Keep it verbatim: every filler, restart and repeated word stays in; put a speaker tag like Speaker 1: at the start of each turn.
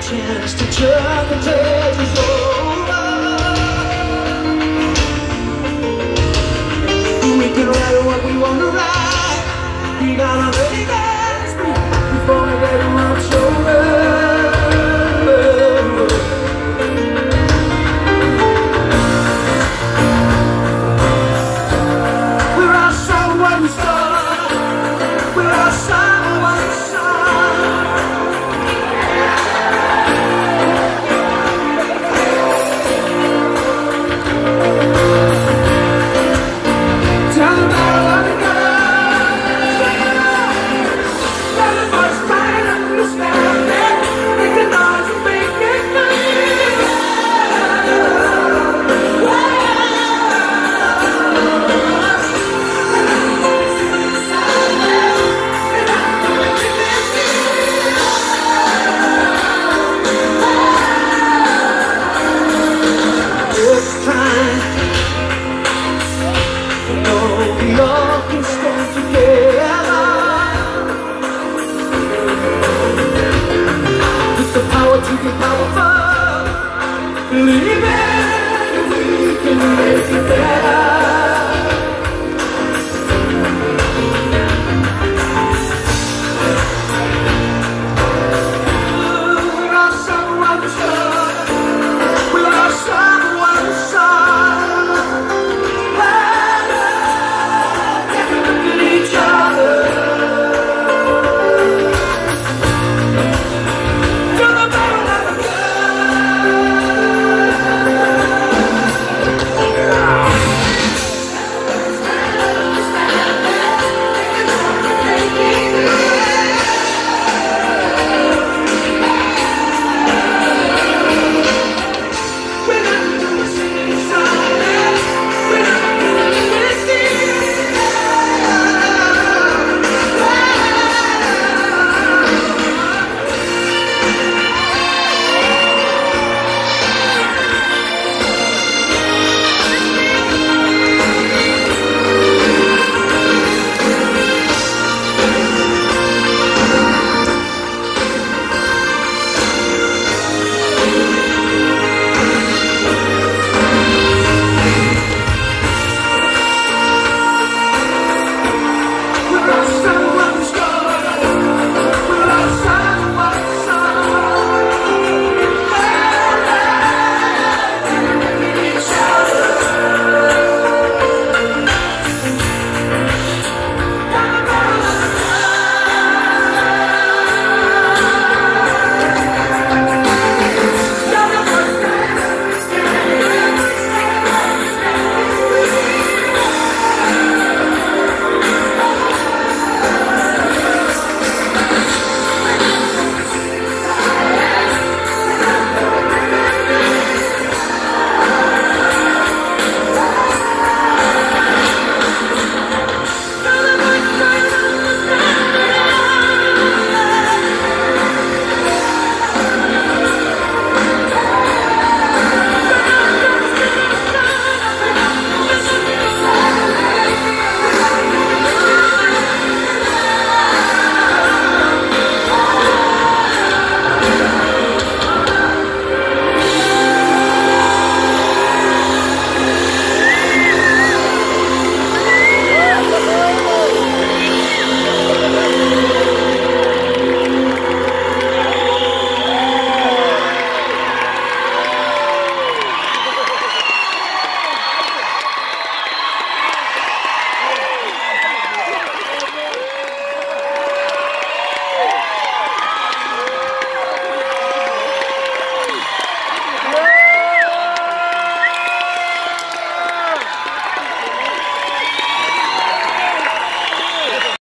Speaker 1: chance to turn the tables over. We can write what we want to write. We gotta make that speak before we get much over. We're outside when we start. We're outside when we start. Tell them how to let it go. Tell them what's right and understand it. Recognize and make it clear. This time, you know we all can stand together. With the power to be powerful, believe it, we can make it better.